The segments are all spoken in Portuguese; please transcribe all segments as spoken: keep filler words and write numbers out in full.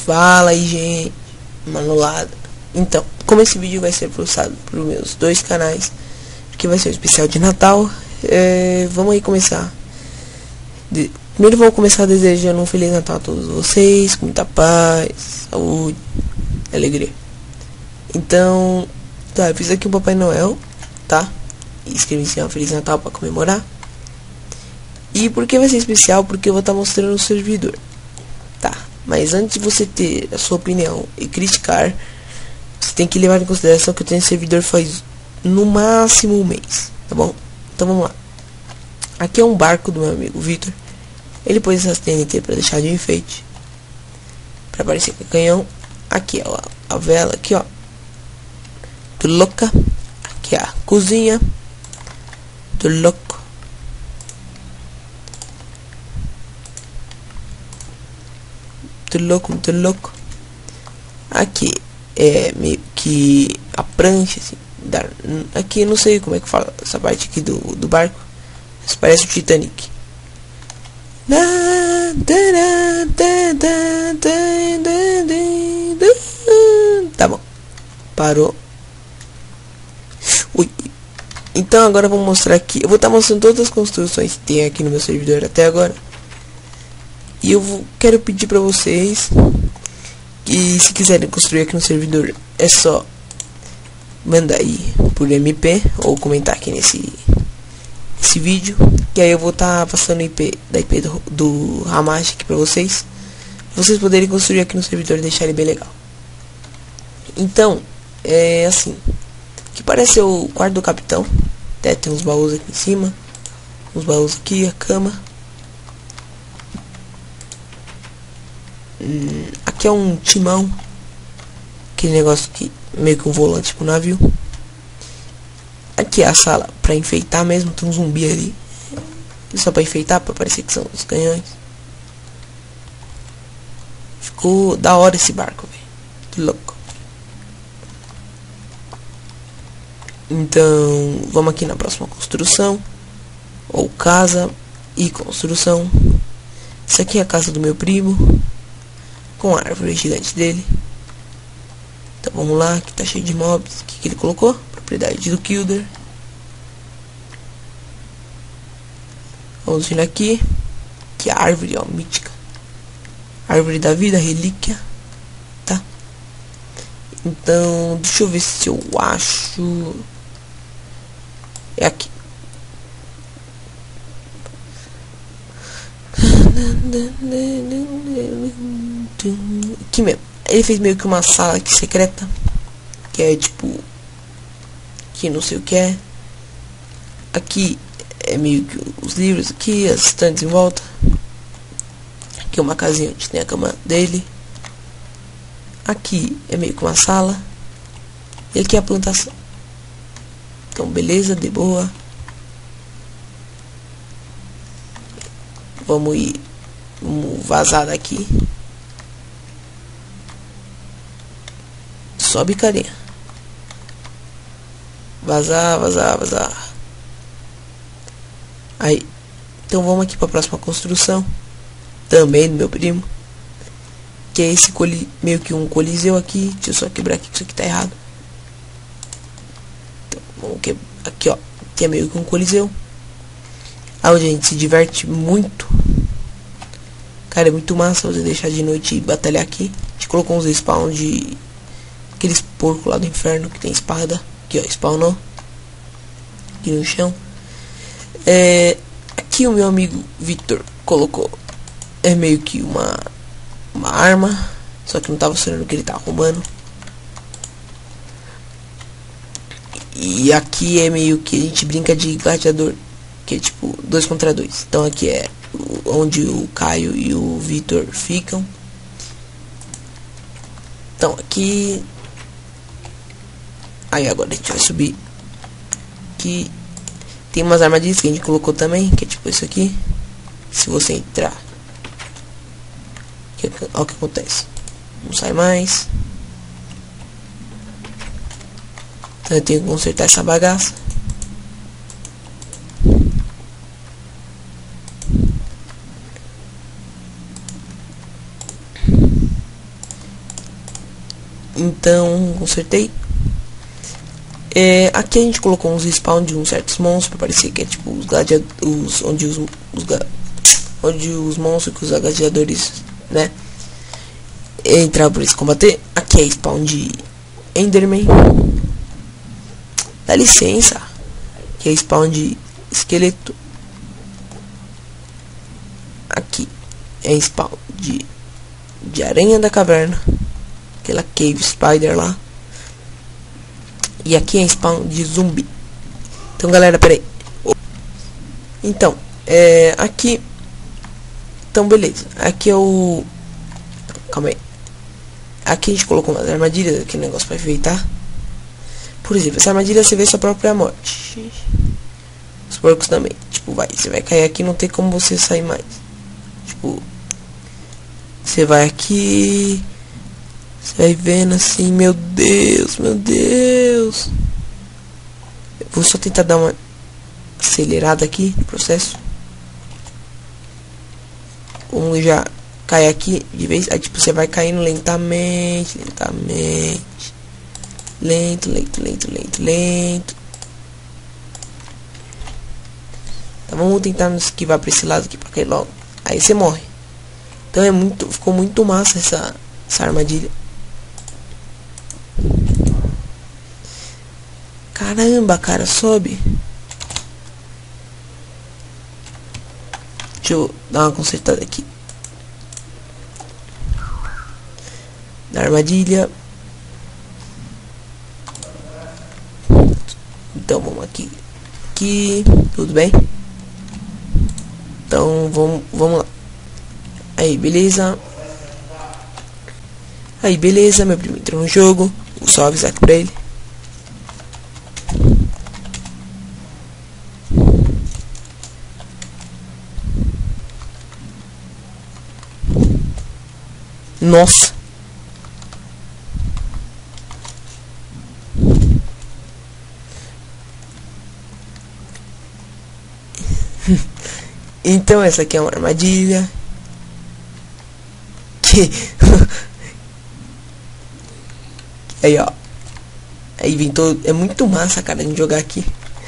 Fala aí, gente, manolada. Então, como esse vídeo vai ser postado para os meus dois canais, que vai ser um especial de Natal, é, vamos aí começar. De, primeiro vou começar desejando um Feliz Natal a todos vocês, com muita paz, saúde, alegria. Então, tá, eu fiz aqui o Papai Noel, tá? E escrevi assim, um Feliz Natal para comemorar. E por que vai ser especial? Porque eu vou estar mostrando o servidor, tá? Mas antes de você ter a sua opinião e criticar, você tem que levar em consideração que eu tenho servidor faz no máximo um mês, tá bom? Então vamos lá. Aqui é um barco do meu amigo Victor. Ele pôs essas T N T para deixar de enfeite, para parecer com o canhão. Aqui ó, a vela aqui ó, tudo louca. Aqui é a cozinha, tudo louco. Muito louco, muito louco. Aqui é meio que a prancha assim, da, aqui eu não sei como é que fala essa parte aqui do, do barco, mas parece o Titanic. Tá bom, parou. Ui. Então agora eu vou mostrar aqui. Eu vou estar mostrando todas as construções que tem aqui no meu servidor até agora. E eu vou, quero pedir pra vocês que, se quiserem construir aqui no servidor, é só mandar aí por M P ou comentar aqui nesse esse vídeo, que aí eu vou estar tá passando o I P da I P do, do Hamashi aqui pra vocês, pra vocês poderem construir aqui no servidor e deixar ele bem legal. Então, é assim, que parece o quarto do capitão, até tem uns baús aqui em cima, uns baús aqui, a cama. Hum, aqui é um timão, aquele negócio que meio que um volante pro navio. Aqui é a sala pra enfeitar mesmo, tem um zumbi ali, só pra enfeitar, pra parecer que são os canhões. Ficou da hora esse barco, velho, que louco. Então vamos aqui na próxima construção, ou casa e construção. Isso aqui é a casa do meu primo, com a árvore gigante dele. Então vamos lá, que tá cheio de mobs. O que, que ele colocou? Propriedade do Kilder. Vamos vir aqui, que é a árvore, ó, mítica, árvore da vida, relíquia, tá? Então deixa eu ver se eu acho. É aqui. Aqui mesmo. Ele fez meio que uma sala aqui secreta, que é tipo, que não sei o que é. Aqui é meio que os livros aqui, as estantes em volta. Aqui é uma casinha onde tem a cama dele. Aqui é meio que uma sala. E aqui é a plantação. Então beleza, de boa. Vamos ir, vamos vazar daqui. Sobe, carinha. Vazar, vazar, vazar. Aí, então vamos aqui para a próxima construção, também do meu primo, que é esse coli, meio que um coliseu aqui. Deixa eu só quebrar aqui, que isso aqui tá errado. Então, vamos quebrar aqui, ó, que é meio que um coliseu, onde a gente se diverte muito. Cara, é muito massa você deixar de noite e batalhar aqui. A gente colocou uns spawn de aqueles porcos lá do inferno que tem espada. Aqui ó, spawnou aqui no chão. É, aqui o meu amigo Victor colocou, é meio que uma uma arma, só que não tava funcionando o que ele tá arrumando. E aqui é meio que a gente brinca de gladiador, que é tipo dois contra dois. Então aqui é onde o Caio e o Victor ficam. Então aqui, aí agora a gente vai subir. Aqui tem umas armadilhas que a gente colocou também, que é tipo isso aqui. Se você entrar, que, olha o que acontece, não sai mais. Então eu tenho que consertar essa bagaça. Então, consertei. É, aqui a gente colocou uns respawn de uns certos monstros pra parecer que é tipo os gladiadores, onde os, os onde os monstros que os gladiadores, né, entravam por esse combater. Aqui é spawn de Enderman. Dá licença. Aqui é spawn de esqueleto. Aqui é spawn de, de aranha da caverna, aquela cave spider lá. E aqui é spawn de zumbi. Então galera, peraí. Então, é, aqui. Então beleza. Aqui é o... Calma aí. Aqui a gente colocou umas armadilhas, aquele negócio pra enfeitar. Por exemplo, essa armadilha você vê sua própria morte. Os porcos também. Tipo, vai, você vai cair aqui, não tem como você sair mais. Tipo, você vai aqui, você vai vendo assim, meu Deus, meu Deus. Eu vou só tentar dar uma acelerada aqui no processo. Vamos já cair aqui de vez. Aí tipo, você vai caindo lentamente, lentamente. Lento, lento, lento, lento, lento. Então vamos tentar nos esquivar pra esse lado aqui pra cair logo. Aí você morre. Então é muito, ficou muito massa essa, essa armadilha. Caramba, cara, sobe. Deixa eu dar uma consertada aqui na armadilha. Então vamos aqui, aqui, tudo bem? Então vamos, vamos lá. Aí, beleza. Aí, beleza, meu primo entrou no jogo. Vou só avisar aqui pra ele. Nossa. Então essa aqui é uma armadilha que aí ó, aí vem todo, é muito massa, cara, de jogar aqui.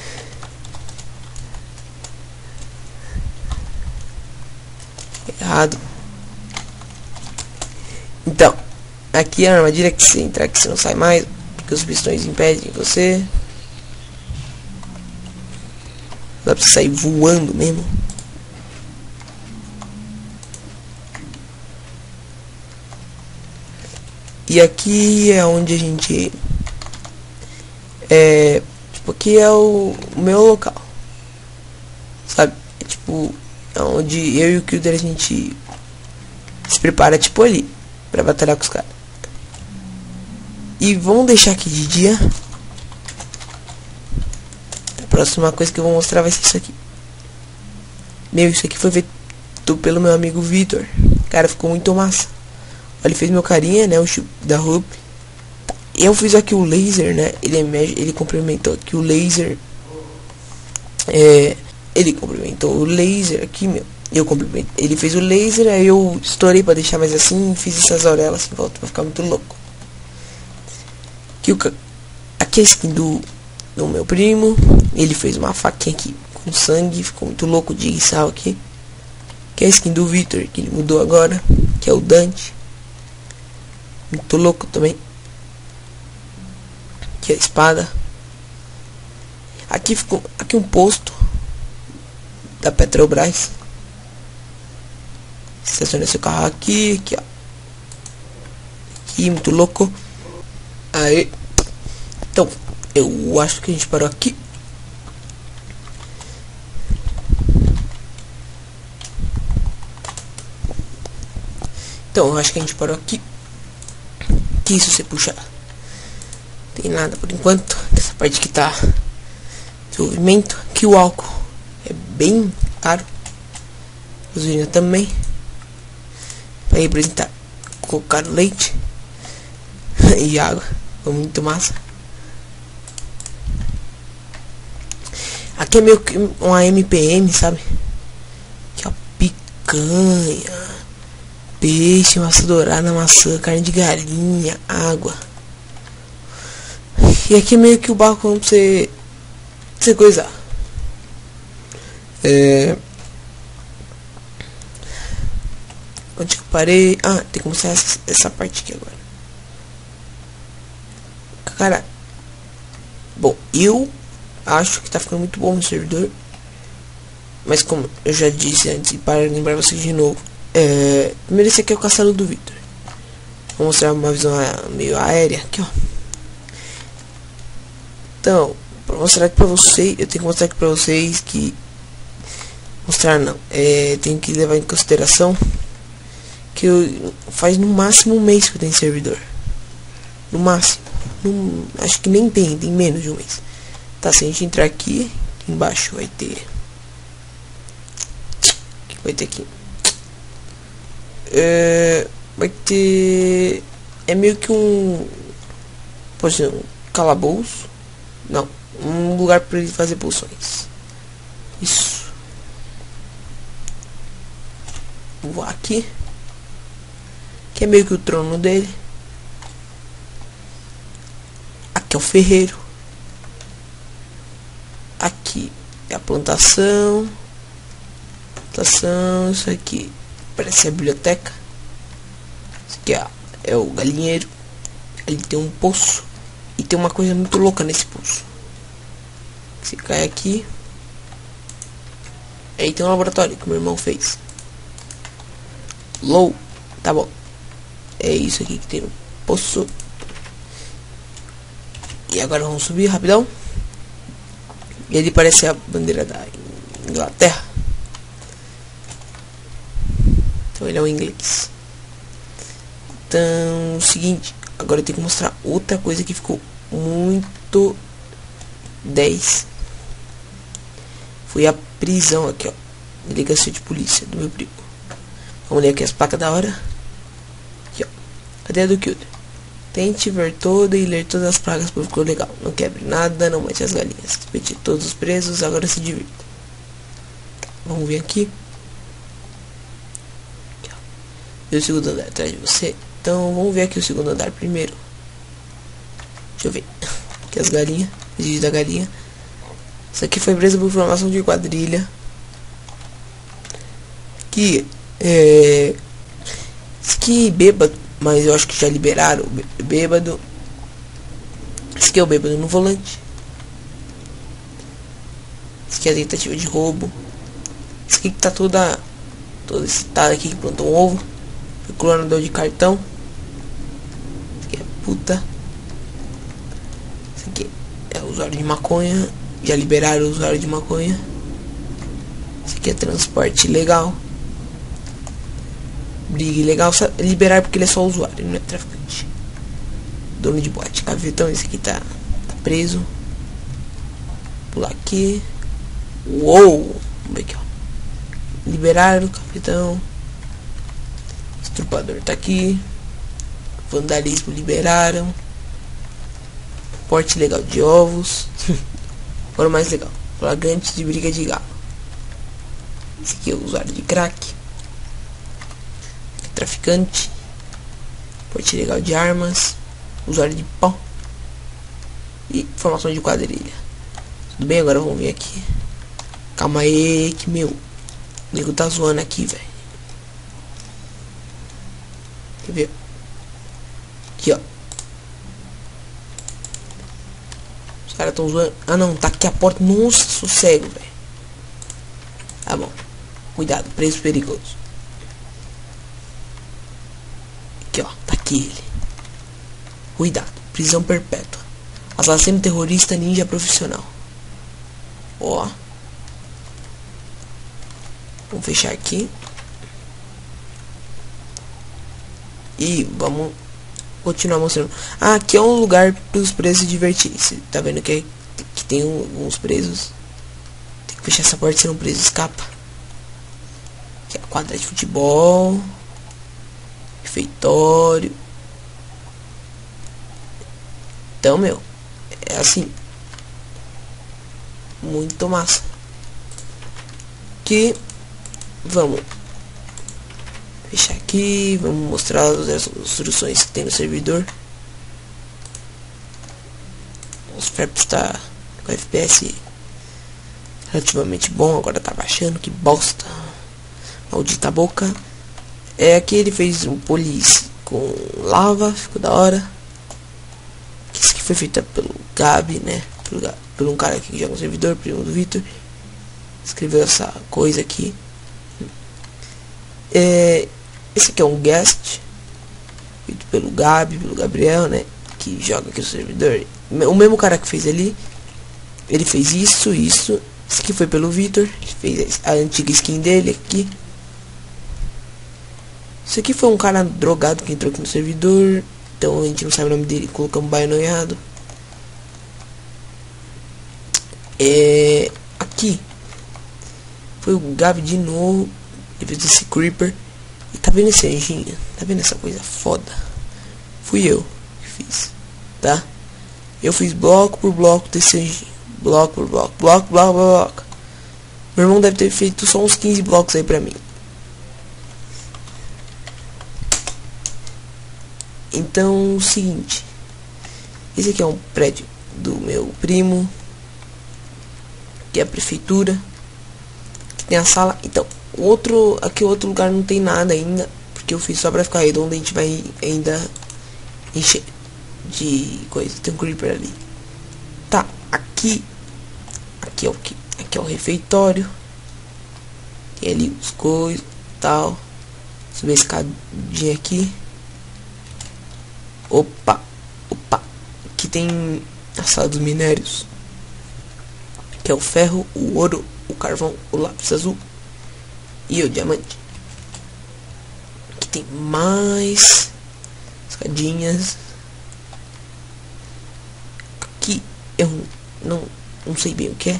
Errado. Então aqui é a armadilha que você entrar que você não sai mais, porque os pistões impedem você. Dá pra você sair voando mesmo. E aqui é onde a gente é, tipo, aqui é o, o meu local, sabe? É tipo, é onde eu e o Kilder a gente se prepara, tipo, ali pra batalhar com os caras. E vamos deixar aqui de dia. A próxima coisa que eu vou mostrar vai ser isso aqui. Meu, isso aqui foi feito pelo meu amigo Vitor. Cara, ficou muito massa. Ele fez meu carinha, né, o chip da Hoop. Eu fiz aqui o laser, né, ele, ele complementou aqui o laser. É, ele complementou o laser aqui, meu. Eu complementei, ele fez o laser, aí eu estourei pra deixar mais assim, fiz essas aurelas em volta pra ficar muito louco. Aqui, o, aqui a skin do, do meu primo. Ele fez uma faquinha aqui com sangue, ficou muito louco de sal aqui. Aqui é a skin do Victor, que ele mudou agora, que é o Dante. Muito louco também. Aqui é a espada. Aqui ficou, aqui um posto da Petrobras. Estaciona seu carro aqui, aqui ó. Aqui, muito louco. Aí, então, eu acho que a gente parou aqui. Então, eu acho que a gente parou aqui. Que isso você puxar. Não tem nada por enquanto. Essa parte que tá desenvolvimento. Aqui o álcool é bem caro. Gasolina também. Para representar. Colocar leite e água. Foi muito massa. Aqui é meio que uma M P M, sabe? Aqui ó, picanha, peixe, massa dourada, maçã, carne de galinha, água. E aqui é meio que o balcão pra você, pra você coisar. É... Onde que eu parei? Ah, tem que mostrar essa, essa parte aqui agora. Cara, bom, eu acho que tá ficando muito bom no servidor. Mas como eu já disse antes, e para lembrar vocês de novo, é... primeiro esse aqui é o castelo do Victor. Vou mostrar uma visão meio aérea aqui, ó. Então, para mostrar aqui pra vocês, eu tenho que mostrar aqui pra vocês que... Mostrar não, é... Tenho que levar em consideração que eu... faz no máximo um mês que eu tenho servidor. No máximo. No... Acho que nem tem, tem menos de um mês. Tá, se a gente entrar aqui, aqui embaixo vai ter... O que vai ter aqui? É... Vai ter... É meio que um... Pode ser um calabouço. Não, um lugar para ele fazer poções. Isso. Vou aqui. Que é meio que o trono dele. Aqui é o ferreiro. Aqui é a plantação. Plantação, isso aqui parece a biblioteca. Isso aqui é, é o galinheiro. Ele tem um poço. E tem uma coisa muito louca nesse pulso. Se cai aqui. Aí tem um laboratório que meu irmão fez. Low. Tá bom. É isso aqui que tem no poço. E agora vamos subir rapidão. E ele parece a bandeira da Inglaterra. Então ele é o inglês. Então, o seguinte. Agora eu tenho que mostrar outra coisa que ficou muito dez. Foi a prisão aqui, ó. Delegacia de polícia do meu primo. Vamos ler aqui as placas da hora. Aqui, ó. Cadê a do Kilder? Tente ver toda e ler todas as placas, porque ficou legal. Não quebre nada, não mate as galinhas. Respeite todos os presos, agora se divirta. Vamos ver aqui. Aqui, ó. E o segundo andar atrás de você. Então vamos ver aqui o segundo andar primeiro. Deixa eu ver. Aqui as galinhas. Vídeo da galinha. Isso aqui foi preso por formação de quadrilha. Aqui é... Isso aqui bêbado. Mas eu acho que já liberaram o bêbado. Esse aqui é o bêbado no volante. Esse aqui é a tentativa de roubo. Esse aqui que tá toda... Todo esse cara aqui que plantou um ovo. O clonador de cartão. Esse aqui é puta. Esse aqui é usuário de maconha. Já liberaram o usuário de maconha. Esse aqui é transporte ilegal. Briga ilegal. Liberar porque ele é só usuário, ele não é traficante. Dono de bote. Cavetão, esse aqui tá, tá preso. Pular aqui. Uou! Vamos ver aqui, ó. Liberaram o capitão. Estrupador tá aqui. Vandalismo liberaram. Porte ilegal de ovos. Agora o mais legal. Flagrante de briga de galo. Esse aqui é o usuário de crack. Traficante. Porte ilegal de armas. Usuário de pó. E formação de quadrilha. Tudo bem? Agora vamos ver aqui. Calma aí, que meu. O nego tá zoando aqui, velho. Quer ver? Aqui, ó. Os caras tão zoando. Ah, não. Tá aqui a porta. Nossa, sossego, velho. Tá bom. Cuidado. Preso perigoso. Aqui, ó. Tá aqui ele. Cuidado. Prisão perpétua. Assassino terrorista ninja profissional. Ó. Vamos fechar aqui. E vamos continuar mostrando. Ah, aqui é um lugar para os presos divertirem-se. Tá vendo que, que tem um, uns presos. Tem que fechar essa porta, senão o preso escapa. Aqui é a quadra de futebol. Refeitório. Então, meu, é assim. Muito massa. Que vamos fechar aqui. Vamos mostrar as instruções que tem no servidor. Os fraps tá com F P S relativamente bom. Agora tá baixando, que bosta. Maldita boca. É, aqui ele fez um police com lava, ficou da hora. Isso aqui foi feita pelo Gabi, né? Pelo, pelo um cara aqui que joga no servidor, primo do Victor. Escreveu essa coisa aqui. É, esse aqui é um guest feito pelo Gabi, pelo Gabriel, né? Que joga aqui no servidor. O mesmo cara que fez ali. Ele fez isso, isso. Esse aqui foi pelo Victor. Ele fez a antiga skin dele aqui. Isso aqui foi um cara drogado que entrou aqui no servidor. Então a gente não sabe o nome dele. Colocamos baiano errado. É, aqui foi o Gabi de novo. Ele fez esse creeper. E tá vendo esse anjinho? Tá vendo essa coisa foda? Fui eu que fiz, tá? Eu fiz bloco por bloco desse anjinho. Bloco por bloco, bloco, bloco, bloco. Meu irmão deve ter feito só uns quinze blocos aí pra mim. Então, o seguinte. Esse aqui é um prédio do meu primo, que é a prefeitura. Que tem a sala. Então, o outro, aqui o outro lugar não tem nada ainda, porque eu fiz só pra ficar redondo. A gente vai ainda encher de coisa. Tem um creeper ali. Tá, aqui. Aqui é o que? Aqui é o refeitório. Tem ali os coisas tal. Subir a escadinha aqui. Opa, opa. Aqui tem a sala dos minérios, que é o ferro, o ouro, o carvão, o lápis azul e o diamante. Aqui tem mais escadinhas. Aqui eu não, não sei bem o que é.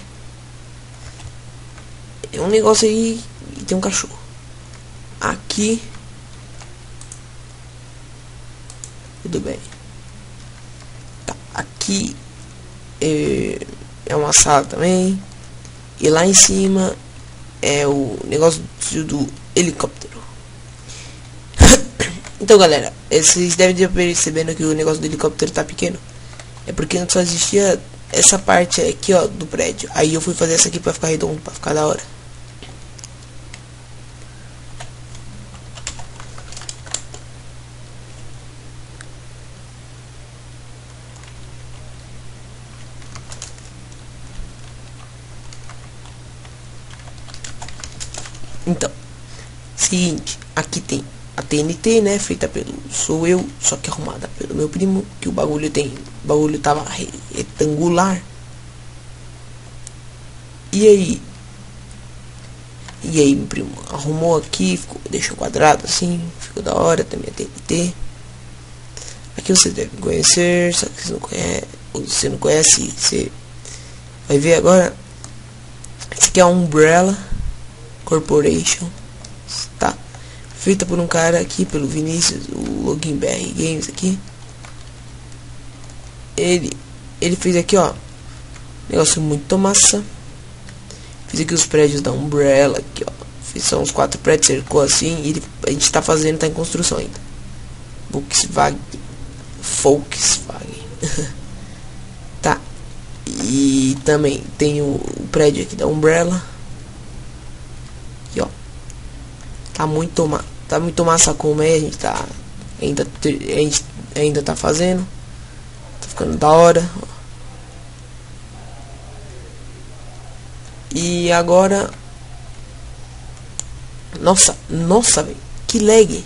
É um negócio aí e tem um cachorro. Aqui tudo bem. Tá, aqui é, é uma sala também. E lá em cima é o negócio do helicóptero. Então, galera, vocês devem estar percebendo que o negócio do helicóptero tá pequeno. É porque antes só existia essa parte aqui, ó, do prédio. Aí eu fui fazer essa aqui pra ficar redondo, pra ficar da hora. Então, seguinte, aqui tem a T N T, né, feita pelo sou eu, só que arrumada pelo meu primo, que o bagulho tem, o bagulho tava retangular. E aí, e aí meu primo arrumou aqui, ficou, deixou quadrado assim, ficou da hora, também a T N T. Aqui você deve conhecer, só que você não conhece, ou você não conhece, você vai ver agora. Esse aqui é a Umbrella Corporation, tá? Feita por um cara aqui, pelo Vinícius, o Login B R Games aqui. Ele, ele fez aqui, ó, negócio muito massa. Fiz aqui os prédios da Umbrella, aqui, ó. Fiz só uns quatro prédios, cercou assim. E ele, a gente tá fazendo, tá em construção ainda. Volkswagen, Volkswagen, tá? E também tem o, o prédio aqui da Umbrella. Aqui, ó. Tá muito, ma tá muito massa como é. A gente tá ainda, a gente ainda tá fazendo. Tá ficando da hora. E agora, nossa, nossa, velho, que lag.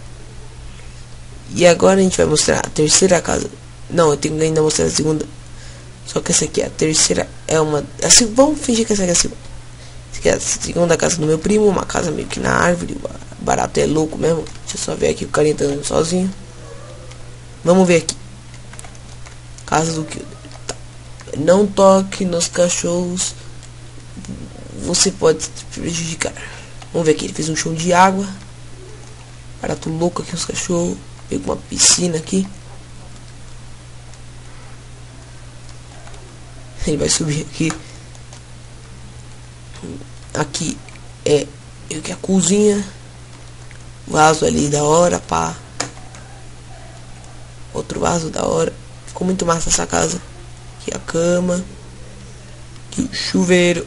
E agora a gente vai mostrar a terceira casa. Não, eu tenho que ainda mostrar a segunda. Só que essa aqui, a terceira, é uma, assim, vamos fingir que essa aqui é a segunda. Essa aqui é a segunda casa do meu primo. Uma casa meio que na árvore. Barato é louco mesmo. Deixa eu só ver aqui, o carinha tá andando sozinho. Vamos ver aqui. Casa do que? Tá. Não toque nos cachorros, você pode se prejudicar. Vamos ver aqui, ele fez um chão de água. Barato louco aqui os cachorros. Pegou uma piscina aqui. Ele vai subir aqui. Aqui é eu que a cozinha. Vaso ali da hora, pá. Outro vaso da hora. Ficou muito massa essa casa. Aqui a cama. Aqui o chuveiro.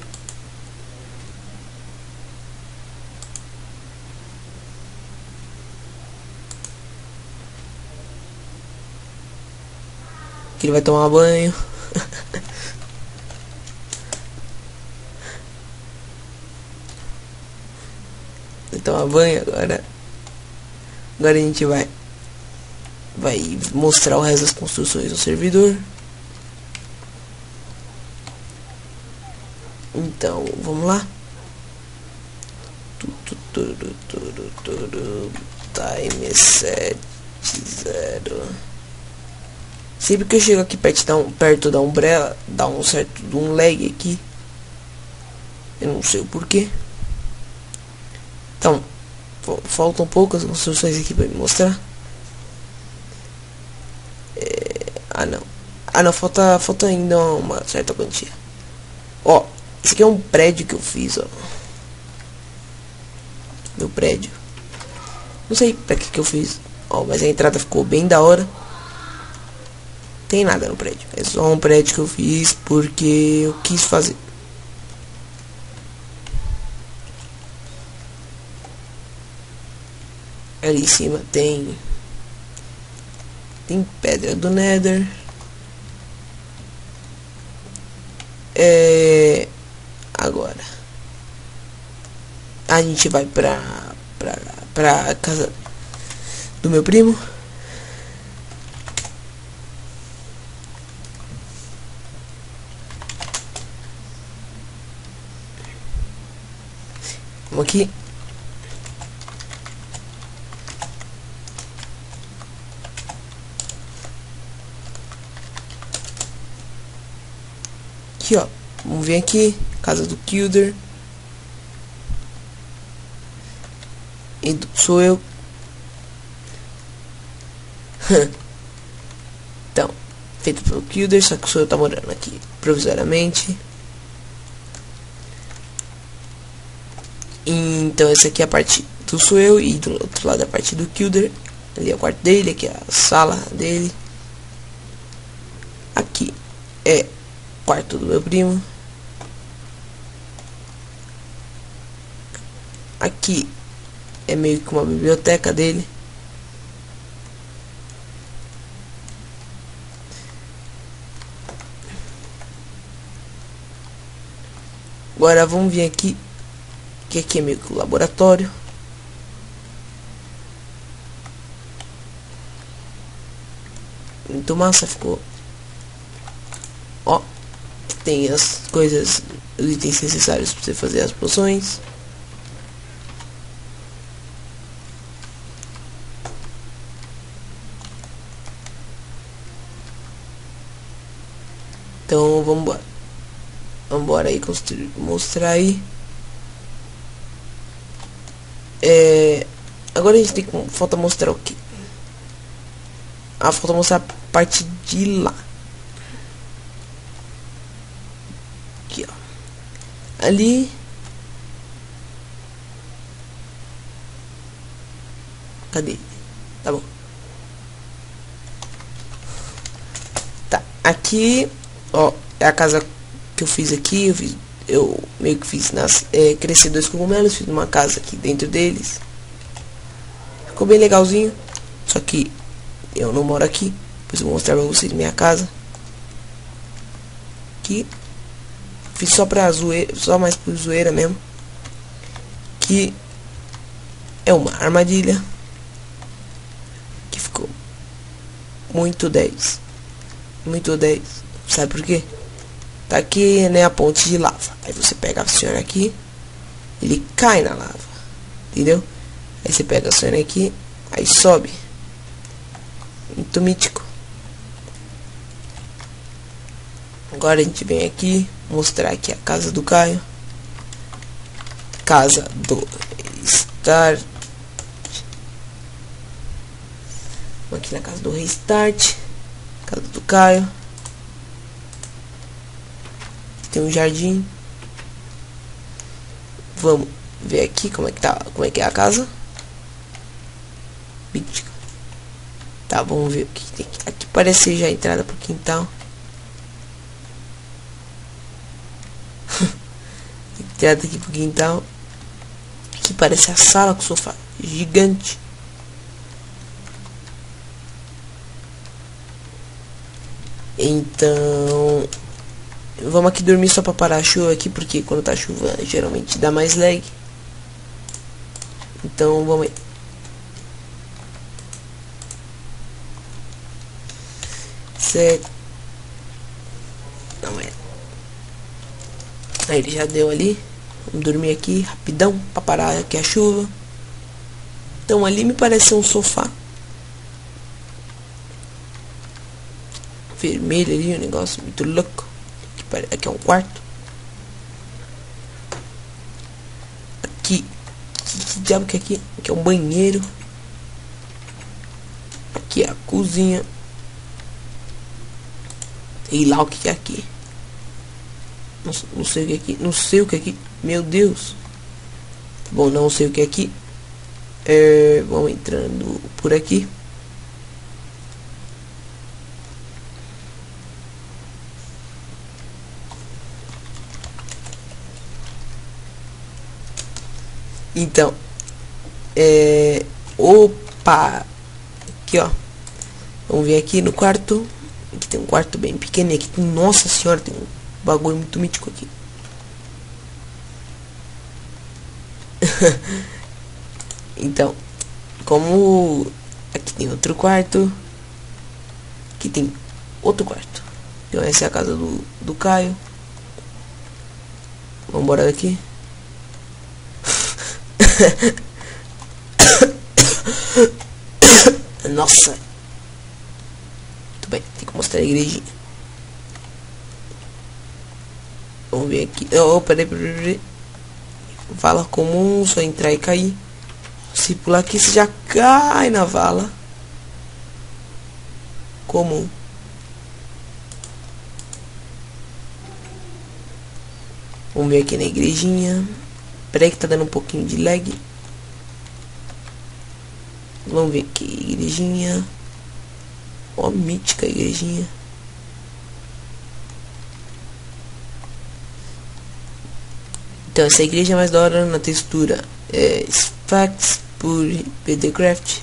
Aqui ele vai tomar banho. Vai tomar banho agora. Agora a gente vai vai mostrar o resto das construções do servidor. Então, vamos lá. Tudo, tudo, tudo, tudo. Time sete zero. Sempre que eu chego aqui perto da, um, perto da Umbrella, dá um certo um lag aqui. Eu não sei o porquê. Então, faltam poucas construções aqui para me mostrar. É, ah não, ah não, falta, falta ainda uma certa quantia. Ó, esse aqui é um prédio que eu fiz, ó. Meu prédio. Não sei pra que que eu fiz. Ó, mas a entrada ficou bem da hora. Tem nada no prédio. É só um prédio que eu fiz porque eu quis fazer. Ali em cima tem tem pedra do Nether. É, agora a gente vai pra pra pra casa do meu primo. Vamos aqui. Aqui, ó. Vamos ver aqui. Casa do Kilder. E do, sou eu. Então, feito pelo Kilder, só que sou eu tá morando aqui provisoriamente. Então essa aqui é a parte do sou eu e do outro lado é a parte do Kilder. Ali é o quarto dele, aqui é a sala dele. Aqui é o quarto do meu primo. Aqui é meio que uma biblioteca dele. Agora vamos vir aqui, que aqui é meio que o laboratório. Muito massa ficou. Ó, tem as coisas, os itens necessários para você fazer as poções. Então vamos embora. Vamos embora aí construir, mostrar aí. É, agora a gente tem que falta mostrar o que? Ah, falta mostrar a parte de lá. Aqui, ó. Ali. Cadê? Tá bom. Tá, aqui, ó, é a casa que eu fiz aqui. Eu fiz, eu meio que fiz nas, é, crescer dois cogumelos, fiz uma casa aqui dentro deles. Ficou bem legalzinho. Só que eu não moro aqui. Depois eu vou mostrar pra vocês minha casa. Aqui fiz só pra zoeira, só mais por zoeira mesmo. Que é uma armadilha que ficou muito dez. Muito dez. Sabe por quê? Tá aqui, né, a ponte de lava. Aí você pega, aciona aqui, ele cai na lava, entendeu? Aí você pega, aciona aqui, aí sobe. Muito mítico. Agora a gente vem aqui mostrar aqui a casa do Caio. Casa do Restart. Vamos aqui na casa do Restart. Casa do Caio. Tem um jardim. Vamos ver aqui como é que tá, como é que é a casa. Mítica. Tá, vamos ver o que tem aqui. Aqui parece já a entrada pro quintal. Direto aqui pro quintal. Que parece a sala com o sofá gigante. Então vamos aqui dormir só pra parar a chuva aqui, porque quando tá chuva geralmente dá mais lag. Então vamos aí. Certo. Não é. Aí ele já deu ali. Vamos dormir aqui rapidão pra parar aqui a chuva. Então ali me parece um sofá vermelho ali, um negócio muito louco. Aqui, pare... aqui é um quarto. Aqui, que, que diabo que é aqui? Aqui é um banheiro. Aqui é a cozinha. E lá o que é aqui? Não, não sei o que é aqui. Não sei o que é aqui. Meu Deus. Bom, não sei o que é aqui. É, vamos entrando por aqui. Então, é, opa, aqui ó, vamos ver aqui no quarto. Aqui tem um quarto bem pequeno. Aqui tem, nossa senhora, tem um bagulho muito mítico aqui. Então, como aqui tem outro quarto, aqui tem outro quarto. Então essa é a casa do, do Caio. Vamos embora daqui. Nossa. Muito bem, tem que mostrar a igrejinha. Vamos ver aqui. Oh, peraí, peraí, peraí. Vala comum, só entrar e cair. Se pular aqui, você já cai na vala comum. Vamos ver aqui na igrejinha. Peraí que tá dando um pouquinho de lag. Vamos ver aqui, igrejinha. Ó, mítica igrejinha. Então essa igreja é mais da hora na textura. É Sphax por Pedecraft.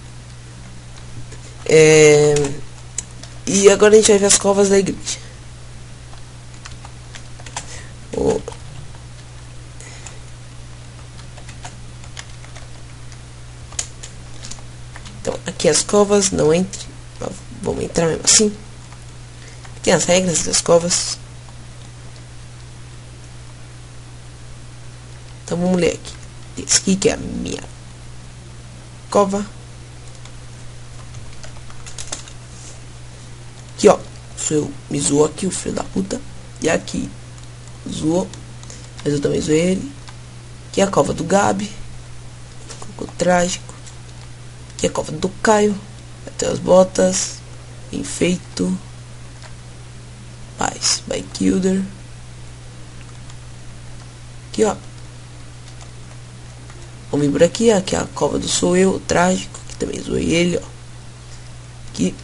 É, e agora a gente vai ver as covas da igreja. Oh. Então aqui as covas, não entre. Vamos entrar mesmo assim. Tem as regras das covas. Então vamos ler aqui. Esse aqui que é a minha cova. Aqui ó, eu me zoou aqui, o filho da puta. E aqui zoou, mas eu também zoei ele. Aqui é a cova do Gabi. Ficou trágico. Aqui é a cova do Caio. Até as botas. Enfeito. Paz by Kilder. Aqui ó. Vamos vir por aqui, aqui é a cova do Sou Eu, o trágico, que também zoei ele, ó. Aqui.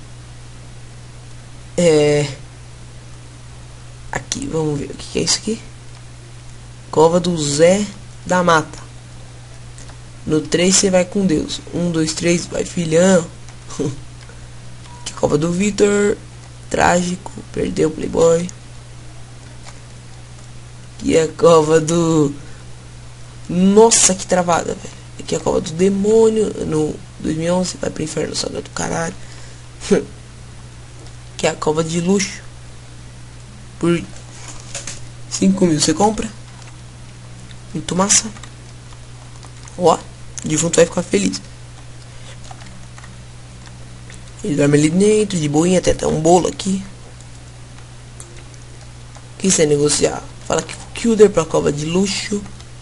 É. Aqui, vamos ver o que, que é isso aqui. Cova do Zé da Mata. No três você vai com Deus. um, dois, três, vai filhão. Aqui, cova do Vitor. Trágico, perdeu o Playboy. Aqui é a cova do... Nossa, que travada, velho. Aqui é a cova do demônio. No dois mil e onze, vai pro inferno, sogra do caralho. Aqui é a cova de luxo. Por cinco mil você compra. Muito massa. Ó, o defunto vai ficar feliz. Ele dorme ali dentro, de boinha, tem até um bolo aqui. O que você negociar? Fala que o Kilder pra cova de luxo.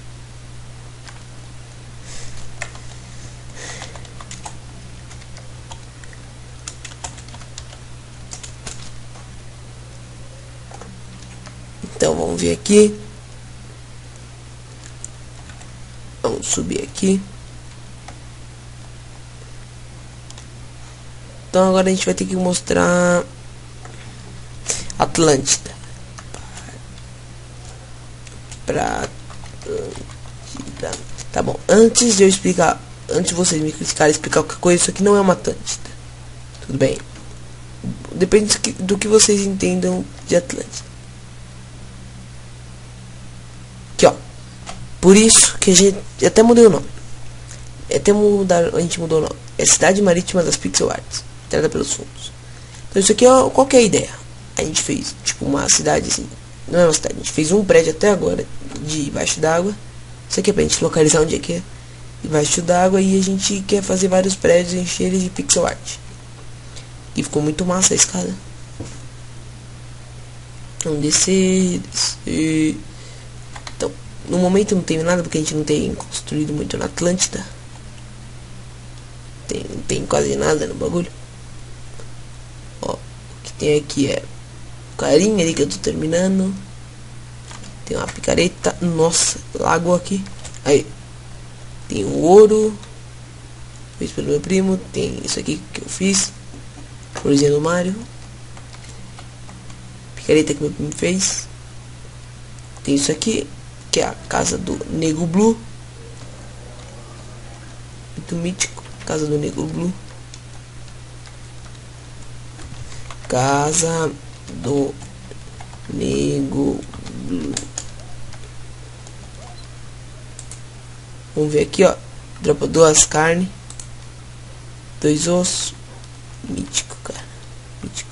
Então vamos ver aqui. Vamos subir aqui. Então agora a gente vai ter que mostrar Atlântida. Pra Atlântida. Tá bom, antes de eu explicar, antes de vocês me criticarem, explicar qualquer coisa, isso aqui não é uma Atlântida. Tudo bem? Depende do que, do que vocês entendam de Atlântida. Aqui, ó. Por isso que a gente até mudou o nome. Até mudar, a gente mudou o nome. É Cidade Marítima das Pixel Arts, entrada pelos fundos. Então isso aqui, ó, qual que é a ideia? A gente fez, tipo, uma cidade assim. Não é uma cidade, a gente fez um prédio até agora debaixo d'água. Isso aqui é pra gente localizar onde é que é. Debaixo d'água, e a gente quer fazer vários prédios e encher eles de pixel art. E ficou muito massa a escada. Vamos descer, descer. Então, no momento não tem nada, porque a gente não tem construído muito na Atlântida. Tem, não tem quase nada no bagulho. Ó, o que tem aqui é o carinha ali que eu tô terminando. Tem uma picareta. Nossa, lago aqui. Aí. Tem o ouro. Fiz pelo meu primo. Tem isso aqui que eu fiz. Florzinha do Mario. Picareta que meu primo fez. Tem isso aqui, que é a casa do Nego Blue. Muito mítico. Casa do Nego Blue. Casa do Nego Blue. Vamos ver aqui, ó. Dropa duas carnes. Dois ossos. Mítico, cara. Mítico.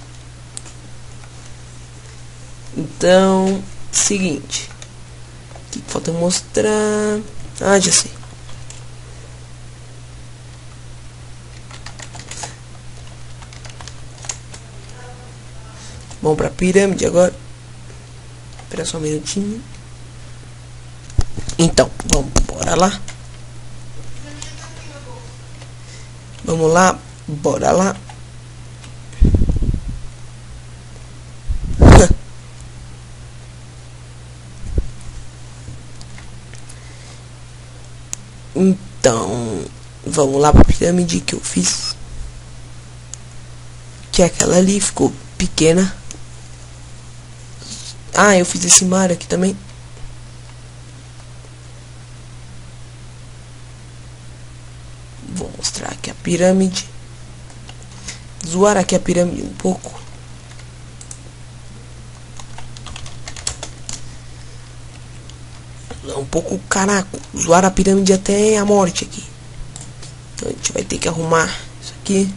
Então, seguinte. O que falta mostrar? Ah, já sei. Vamos pra pirâmide agora. Espera só um minutinho. Então, vamos, bora lá. Vamos lá, bora lá. Então, vamos lá pra pirâmide que eu fiz. Que é aquela ali, ficou pequena. Ah, eu fiz esse mar aqui também. Vou mostrar aqui a pirâmide. Zoar aqui a pirâmide um pouco. É um pouco caraco. Zoar a pirâmide até a morte aqui. Então a gente vai ter que arrumar isso aqui.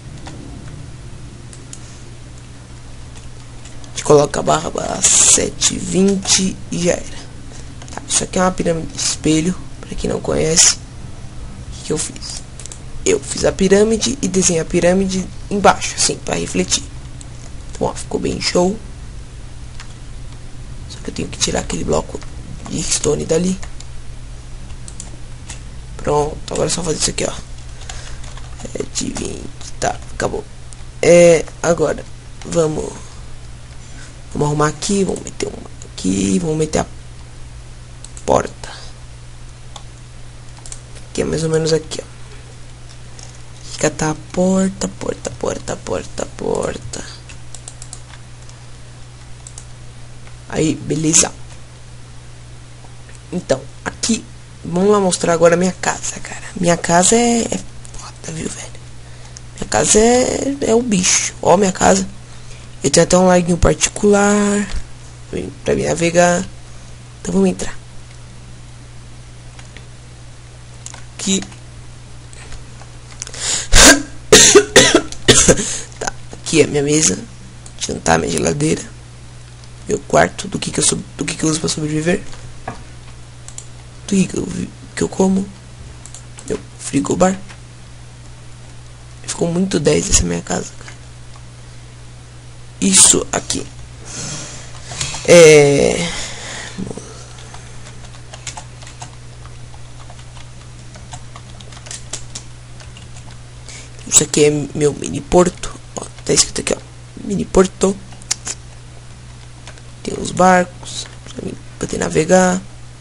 A gente coloca a barra para sete vinte e já era. Tá, isso aqui é uma pirâmide de espelho. Para quem não conhece. O que eu fiz? Eu fiz a pirâmide e desenhei a pirâmide embaixo, assim, para refletir. Então, ó, ficou bem show. Só que eu tenho que tirar aquele bloco de stone dali. Pronto, agora é só fazer isso aqui, ó. sete vinte, tá, acabou. É, agora, vamos... Vamos arrumar aqui, vamos meter uma aqui, vamos meter a porta. Que é mais ou menos aqui, ó. Catar a porta, porta, porta, porta, porta. Aí, beleza. Então, aqui, vamos lá mostrar agora a minha casa, cara. Minha casa é, é foda, viu, velho? Minha casa é, é o bicho. Ó, minha casa. Eu tenho até um laguinho particular pra me navegar. Então, vamos entrar. Aqui. Tá, aqui é minha mesa de jantar, minha geladeira, meu quarto, do que que eu sou, do que que eu uso para sobreviver, do que que eu, que eu como, meu frigobar. Ficou muito dez essa minha casa, cara. Isso aqui é isso aqui é meu mini porto. Ó, tá escrito aqui, ó, mini porto. Tem os barcos pra mim poder navegar.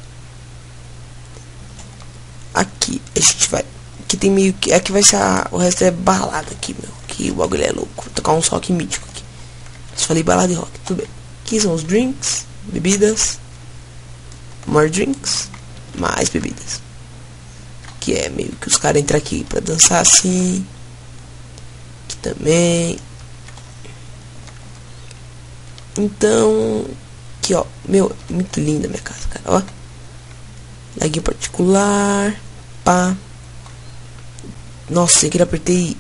Aqui a gente vai. Aqui tem meio que. Aqui vai ser a, o resto é balada aqui, meu. Que o bagulho é louco. Vou tocar um rock mítico aqui. Mas falei balada e rock, tudo bem. Aqui são os drinks, bebidas. More drinks. mais bebidas. Que é meio que os caras entram aqui pra dançar assim. Aqui também. Então, aqui ó, meu, muito linda a minha casa, cara, ó. Laguinho particular, pá. Nossa, eu queria apertei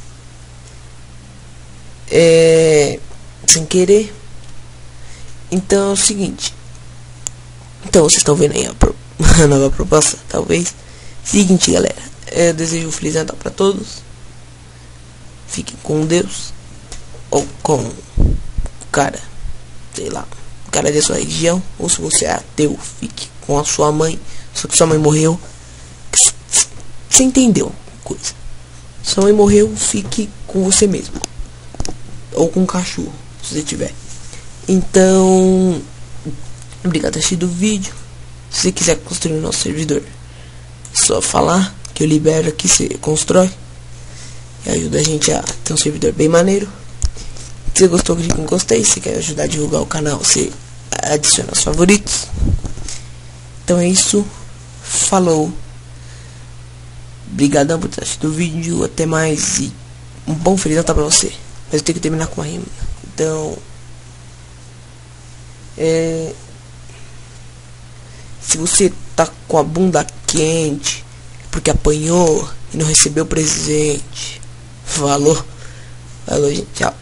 é, sem querer. Então é o seguinte. Então vocês estão vendo aí a, pro, a nova proposta, talvez. Seguinte, galera, eu desejo um Feliz Natal pra todos. Fiquem com Deus. Ou com o cara, sei lá, o cara da sua região. Ou se você é ateu, fique com a sua mãe. Só que sua mãe morreu. Você entendeu coisa. Sua mãe morreu, fique com você mesmo. Ou com um cachorro, se você tiver. Então, obrigado por assistir o vídeo. Se você quiser construir o nosso servidor, é só falar que eu libero aqui, você constrói. E ajuda a gente a ter um servidor bem maneiro. Se você gostou, clique em gostei. Se quer ajudar a divulgar o canal, você adiciona os favoritos. Então é isso. Falou. Obrigadão por ter assistido o vídeo. Até mais. E um bom Feliz Natal pra você. Mas eu tenho que terminar com uma rima. Então é, se você tá com a bunda quente porque apanhou e não recebeu presente. Falou. Falou, gente. Tchau.